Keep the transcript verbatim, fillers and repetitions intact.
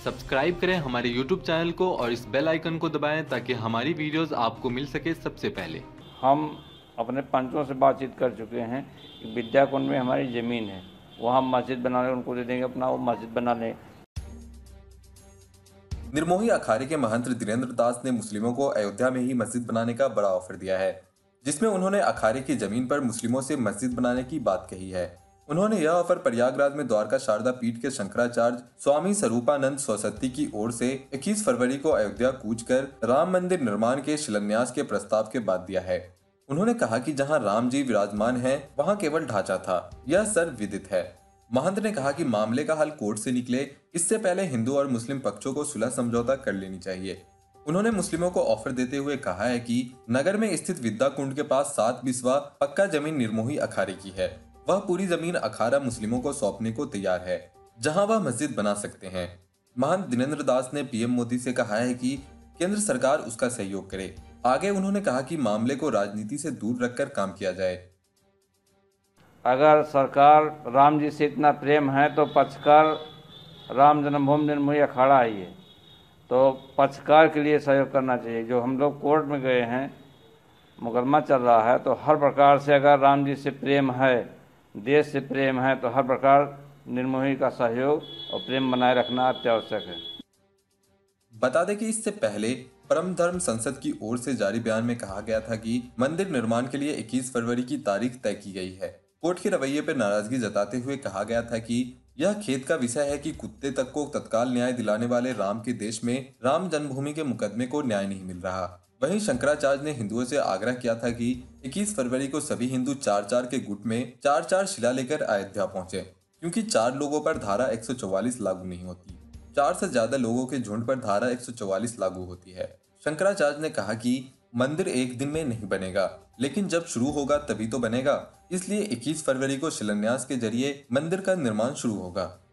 Subscribe करें हमारे YouTube channel को और इस बेल आइकन को दबाएं ताकि हमारी वीडियोस आपको मिल सके सबसे पहले। हम अपने पंचों से बातचीत कर चुके हैं कि विद्याकुंड में हमारी ज़मीन है, वहाँ मस्जिद बनाने उनको दे देंगे, अपना वो मस्जिद बना लें। निर्मोही अखाड़े के महंत धीरेन्द्र दास ने मुस्लिमों को अयोध्या में ही मस्जिद बनाने का बड़ा ऑफर दिया है, जिसमें उन्होंने अखाड़े की जमीन पर मुस्लिमों से मस्जिद बनाने की बात कही है। उन्होंने यह ऑफर प्रयागराज में द्वारका शारदा पीठ के शंकराचार्य स्वामी स्वरूपानंद सरस्वती की ओर से इक्कीस फरवरी को अयोध्या कूच कर राम मंदिर निर्माण के शिलान्यास के प्रस्ताव के बाद दिया है। उन्होंने कहा कि जहां राम जी विराजमान हैं, वहां केवल ढांचा था, यह सर्वविदित है। महंत ने कहा कि मामले का हल कोर्ट से निकले, इससे पहले हिंदू और मुस्लिम पक्षों को सुलह समझौता कर लेनी चाहिए। उन्होंने मुस्लिमों को ऑफर देते हुए कहा है कि नगर में स्थित विद्या कुंड के पास सात बिस्वा पक्का जमीन निर्मोही अखाड़े की है। वह पूरी जमीन अखाड़ा मुस्लिमों को सौंपने को तैयार है, जहां वह मस्जिद बना सकते हैं। महंत धीरेन्द्र दास ने पीएम मोदी से कहा है कि केंद्र सरकार उसका सहयोग करे। आगे उन्होंने कहा कि मामले को राजनीति से दूर रखकर काम किया जाए। अगर सरकार राम जी से इतना प्रेम है तो पक्षकार राम जन्मभूमि निर्मोही अखाड़ा ही है, तो पक्षकार के लिए सहयोग करना चाहिए। जो हम लोग कोर्ट में गए हैं, मुकदमा चल रहा है, तो हर प्रकार से अगर राम जी से प्रेम है, देश से प्रेम है, तो हर प्रकार निर्मोही का सहयोग और प्रेम बनाए रखना अत्यावश्यक है। बता दें कि इससे पहले परम धर्म संसद की ओर से जारी बयान में कहा गया था कि मंदिर निर्माण के लिए इक्कीस फरवरी की तारीख तय की गई है। कोर्ट के रवैये पर नाराजगी जताते हुए कहा गया था कि यह खेद का विषय है कि कुत्ते तक को तत्काल न्याय दिलाने वाले राम के देश में राम जन्मभूमि के मुकदमे को न्याय नहीं मिल रहा। वहीं शंकराचार्य ने हिंदुओं से आग्रह किया था कि इक्कीस फरवरी को सभी हिंदू चार चार के गुट में चार चार शिला लेकर अयोध्या पहुंचे, क्योंकि चार लोगों पर धारा एक सौ चौवालीस लागू नहीं होती। चार से ज्यादा लोगों के झुंड पर धारा एक सौ चौवालीस लागू होती है। शंकराचार्य ने कहा कि मंदिर एक दिन में नहीं बनेगा, लेकिन जब शुरू होगा तभी तो बनेगा। इसलिए इक्कीस फरवरी को शिलान्यास के जरिए मंदिर का निर्माण शुरू होगा।